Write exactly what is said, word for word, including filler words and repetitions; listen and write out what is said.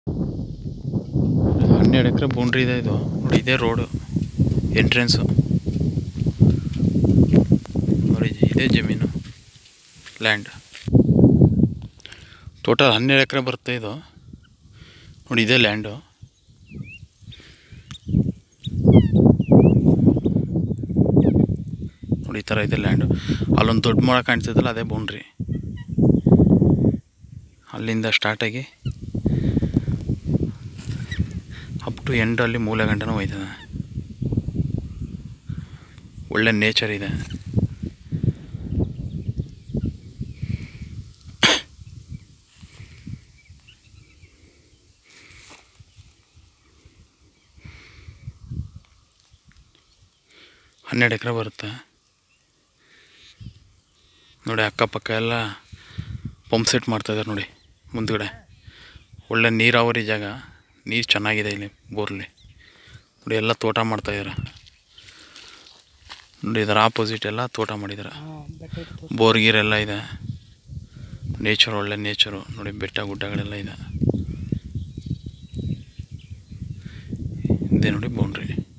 ಹನ್ನೆರಡು ಎಕರೆ ಬೌಂಡ್ರಿ ಇದೆ ಇದು ನೋಡಿ. ಇದೇ ರೋಡು ಎಂಟ್ರೆನ್ಸು ನೋಡಿ. ಇದೇ ಜಮೀನು ಲ್ಯಾಂಡ್. ಟೋಟಲ್ ಹನ್ನೆರಡು ಎಕರೆ ಬರುತ್ತೆ ಇದು ನೋಡಿ. ಇದೇ ಲ್ಯಾಂಡು. ನೋಡಿ ಈ ಥರ ಇದೆ ಲ್ಯಾಂಡು. ಅಲ್ಲೊಂದು ದೊಡ್ಡ ಮರ ಕಾಣಿಸ್ತದಲ್ಲ, ಅದೇ ಬೌಂಡ್ರಿ. ಅಲ್ಲಿಂದ ಸ್ಟಾರ್ಟಾಗಿ ಅಪ್ ಟು ಎಂಡ್ ಅಲ್ಲಿ ಮೂಲೆ ಗಂಟನೂ ಹೋಯ್ತದೆ. ಒಳ್ಳೆ ನೇಚರ್ ಇದೆ. ಹನ್ನೆರಡು ಎಕರೆ ಬರುತ್ತೆ ನೋಡಿ. ಅಕ್ಕಪಕ್ಕ ಎಲ್ಲ ಪಂಪ್ ಸೆಟ್ ಮಾಡ್ತಾಯಿದ್ದಾರೆ ನೋಡಿ ಮುಂದ್ಗಡೆ. ಒಳ್ಳೆ ನೀರಾವರಿ ಜಾಗ, ನೀರು ಚೆನ್ನಾಗಿದೆ ಇಲ್ಲಿ ಬೋರ್ಲಿ ನೋಡಿ. ಎಲ್ಲ ತೋಟ ಮಾಡ್ತಾಯಿದ್ದಾರೆ ನೋಡಿ. ಇದರ ಆಪೋಸಿಟ್ ಎಲ್ಲ ತೋಟ ಮಾಡಿದ್ದಾರೆ. ಬೋರ್ ಗೀರೆಲ್ಲ ಇದೆ. ನೇಚರ್ ಒಳ್ಳೆ ನೇಚರು ನೋಡಿ. ಬೆಟ್ಟ ಗುಡ್ಡಗಳೆಲ್ಲ ಇದೆ. ಇದೇ ನೋಡಿ ಬೌಂಡ್ರಿ.